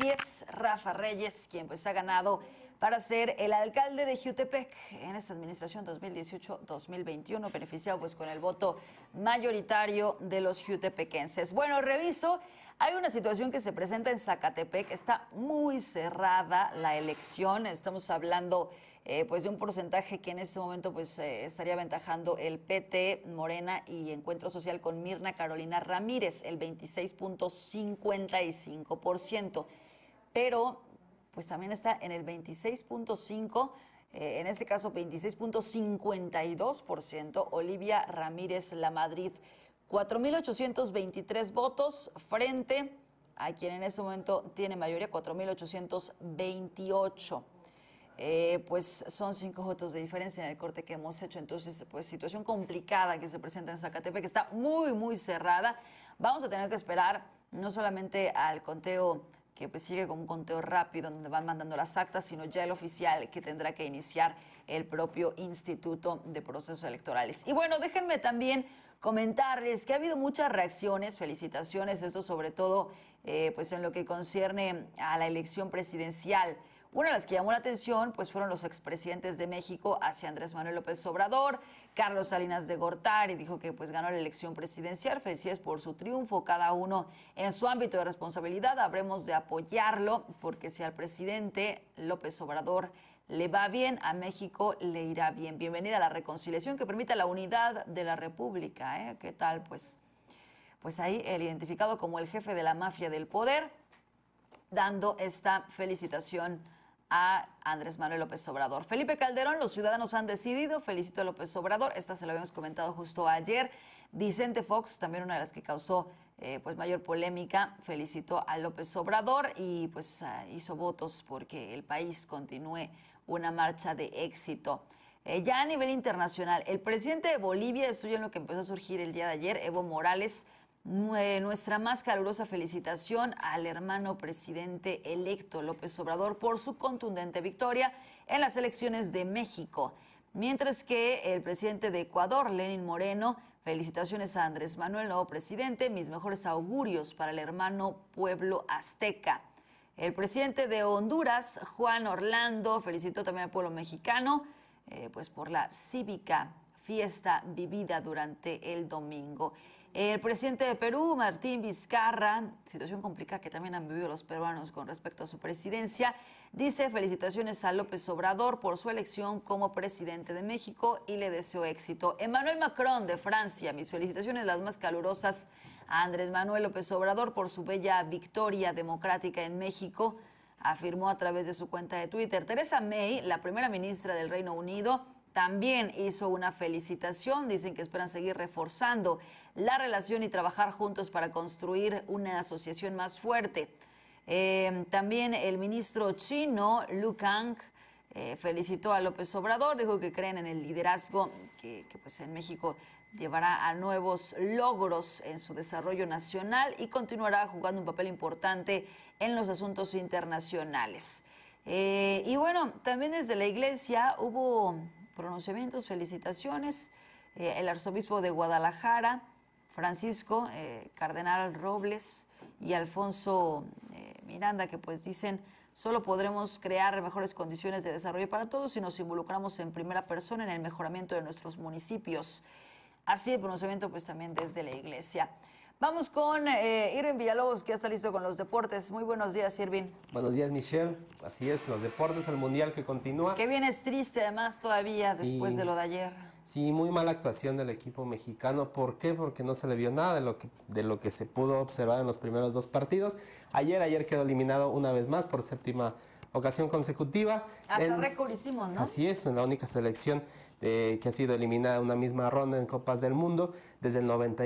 Reyes, quien pues ha ganado para ser el alcalde de Jiutepec en esta administración 2018-2021, beneficiado pues con el voto mayoritario de los jiutepequenses. Bueno, reviso, hay una situación que se presenta en Zacatepec, está muy cerrada la elección, estamos hablando pues de un porcentaje que en este momento pues estaría aventajando el PT, Morena y Encuentro Social con Mirna Carolina Ramírez, el 26.55%, pero pues también está en el 26.5%, en este caso 26.52%, Olivia Ramírez Lamadrid, 4.823 votos frente a quien en este momento tiene mayoría, 4.828. Pues son 5 votos de diferencia en el corte que hemos hecho, entonces pues situación complicada que se presenta en Zacatepec, que está muy, muy cerrada. Vamos a tener que esperar no solamente al conteo que pues sigue como un conteo rápido donde van mandando las actas, sino ya el oficial que tendrá que iniciar el propio Instituto de Procesos Electorales. Y bueno, déjenme también comentarles que ha habido muchas reacciones, felicitaciones, esto sobre todo pues en lo que concierne a la elección presidencial. Una de las que llamó la atención pues fueron los expresidentes de México hacia Andrés Manuel López Obrador. Carlos Salinas de Gortari dijo que pues ganó la elección presidencial. Felicidades por su triunfo, cada uno en su ámbito de responsabilidad. Habremos de apoyarlo porque si al presidente López Obrador le va bien, a México le irá bien. Bienvenida a la reconciliación que permita la unidad de la República. ¿Qué tal? Pues ahí el identificado como el jefe de la mafia del poder, dando esta felicitación a Andrés Manuel López Obrador. Felipe Calderón, los ciudadanos han decidido, felicito a López Obrador, esta se lo habíamos comentado justo ayer. Vicente Fox, también una de las que causó pues mayor polémica, felicitó a López Obrador y pues hizo votos porque el país continúe una marcha de éxito. Ya a nivel internacional, el presidente de Bolivia, esto ya es lo que empezó a surgir el día de ayer, Evo Morales, nuestra más calurosa felicitación al hermano presidente electo López Obrador por su contundente victoria en las elecciones de México. Mientras que el presidente de Ecuador, Lenín Moreno, felicitaciones a Andrés Manuel, nuevo presidente, mis mejores augurios para el hermano pueblo azteca. El presidente de Honduras, Juan Orlando, felicitó también al pueblo mexicano, pues por la cívica fiesta vivida durante el domingo. El presidente de Perú, Martín Vizcarra, situación complicada que también han vivido los peruanos con respecto a su presidencia, dice felicitaciones a López Obrador por su elección como presidente de México y le deseo éxito. Emmanuel Macron de Francia, mis felicitaciones las más calurosas a Andrés Manuel López Obrador por su bella victoria democrática en México, afirmó a través de su cuenta de Twitter. Theresa May, la primera ministra del Reino Unido, también hizo una felicitación. Dicen que esperan seguir reforzando la relación y trabajar juntos para construir una asociación más fuerte. También el ministro chino, Lu Kang, felicitó a López Obrador, dijo que creen en el liderazgo que pues en México llevará a nuevos logros en su desarrollo nacional y continuará jugando un papel importante en los asuntos internacionales. Y bueno, también desde la iglesia hubo pronunciamientos, felicitaciones. El arzobispo de Guadalajara, Francisco, Cardenal Robles y Alfonso Miranda, que pues dicen, solo podremos crear mejores condiciones de desarrollo para todos si nos involucramos en primera persona en el mejoramiento de nuestros municipios. Así el pronunciamiento pues también desde la iglesia. Vamos con Irving Villalobos, que ya está listo con los deportes. Muy buenos días, Irving. Buenos días, Michelle. Así es, los deportes, el Mundial que continúa. Que bien es triste, además, todavía después de lo de ayer. Sí, muy mala actuación del equipo mexicano. ¿Por qué? Porque no se le vio nada de lo que se pudo observar en los primeros dos partidos. Ayer quedó eliminado una vez más por séptima ocasión consecutiva. Hasta récord hicimos, ¿no? Así es, en la única selección que ha sido eliminada en una misma ronda en Copas del Mundo desde el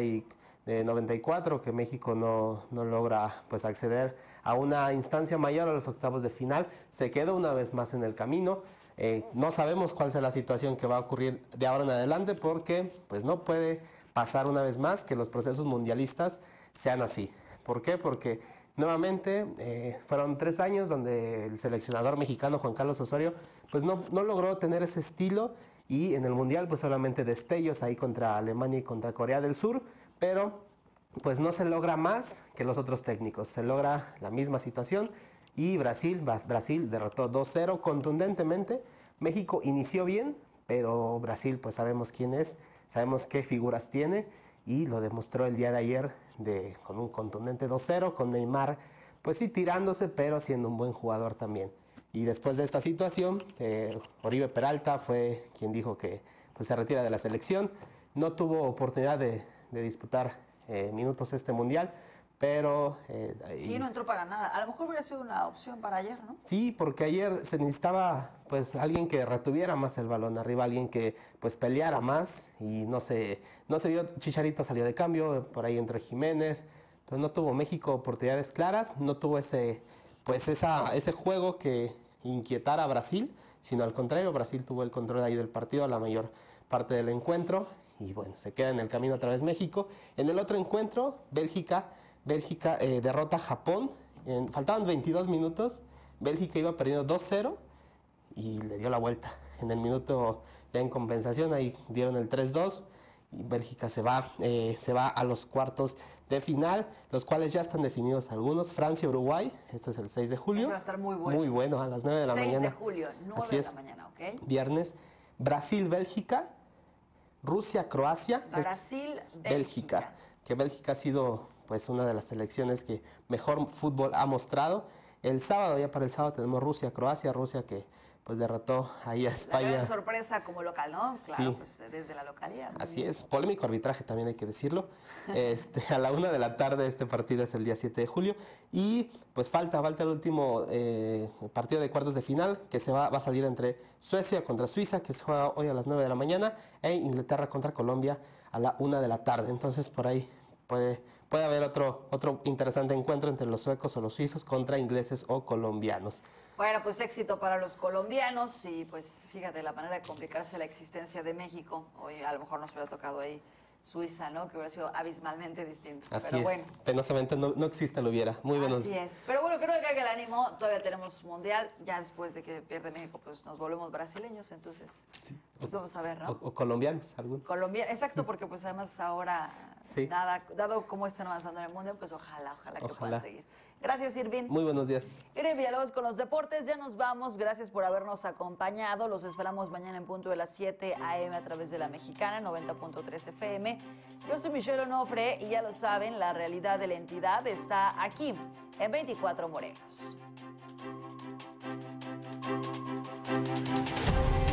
94, que México no logra pues acceder a una instancia mayor a los octavos de final. Se quedó una vez más en el camino. No sabemos cuál será la situación que va a ocurrir de ahora en adelante, porque pues no puede pasar una vez más que los procesos mundialistas sean así. ¿Por qué? Porque nuevamente fueron 3 años donde el seleccionador mexicano Juan Carlos Osorio pues no logró tener ese estilo, y en el Mundial pues solamente destellos ahí contra Alemania y contra Corea del Sur, pero pues no se logra más que los otros técnicos, se logra la misma situación. Y Brasil derrotó 2-0 contundentemente. México inició bien, pero Brasil pues sabemos quién es, sabemos qué figuras tiene, y lo demostró el día de ayer con un contundente 2-0, con Neymar pues sí tirándose, pero siendo un buen jugador también. Y después de esta situación, Oribe Peralta fue quien dijo que pues se retira de la selección. No tuvo oportunidad de disputar minutos este Mundial, pero... sí, no entró para nada. A lo mejor hubiera sido una opción para ayer, ¿no? Sí, porque ayer se necesitaba pues alguien que retuviera más el balón arriba, alguien que pues peleara más, y no se vio. Chicharito salió de cambio, por ahí entró Jiménez, entonces no tuvo México oportunidades claras, no tuvo ese juego que inquietara a Brasil, sino al contrario, Brasil tuvo el control ahí del partido la mayor parte del encuentro, y bueno, se queda en el camino otra vez México. En el otro encuentro, Bélgica derrota a Japón, faltaban 22 minutos, Bélgica iba perdiendo 2-0 y le dio la vuelta. En el minuto ya en compensación, ahí dieron el 3-2, y Bélgica se va a los cuartos de final, los cuales ya están definidos algunos. Francia-Uruguay, esto es el 6 de julio. Eso va a estar muy bueno. Muy bueno, a las 9 de la mañana. 6 de julio, 9 de la mañana, ¿ok? Viernes. Brasil-Bélgica, Rusia-Croacia. Brasil-Bélgica. Que Bélgica ha sido pues una de las selecciones que mejor fútbol ha mostrado. El sábado, ya para el sábado, tenemos Rusia-Croacia, Rusia que pues derrotó ahí a España. La gran sorpresa como local, ¿no? Claro, sí. Pues desde la localidad. Así es, polémico arbitraje también hay que decirlo. A la 1 de la tarde este partido es el día 7 de julio. Y pues falta el último partido de cuartos de final, que va a salir entre Suecia contra Suiza, que se juega hoy a las 9 de la mañana, e Inglaterra contra Colombia a la 1 de la tarde. Entonces por ahí puede haber otro interesante encuentro entre los suecos o los suizos contra ingleses o colombianos. Bueno, pues éxito para los colombianos, y pues fíjate la manera de complicarse la existencia de México. Hoy a lo mejor nos hubiera tocado ahí Suiza, ¿no? Que hubiera sido abismalmente distinto. Así pero es. Bueno. Penosamente no existe lo hubiera. Muy buenos. Así es. Pero bueno, creo que caiga el ánimo. Todavía tenemos mundial. Ya después de que pierde México, pues nos volvemos brasileños. Entonces, pues vamos a ver, ¿no? O colombianos, algunos. Exacto, porque pues además ahora, dado cómo están avanzando en el mundial, pues ojalá que pueda seguir. Gracias, Irving. Muy buenos días. Irving Villalobos con los deportes. Ya nos vamos. Gracias por habernos acompañado. Los esperamos mañana en punto de las 7 a.m. a través de La Mexicana, 90.3 FM. Yo soy Michelle Onofre y ya lo saben, la realidad de la entidad está aquí, en 24 Morelos.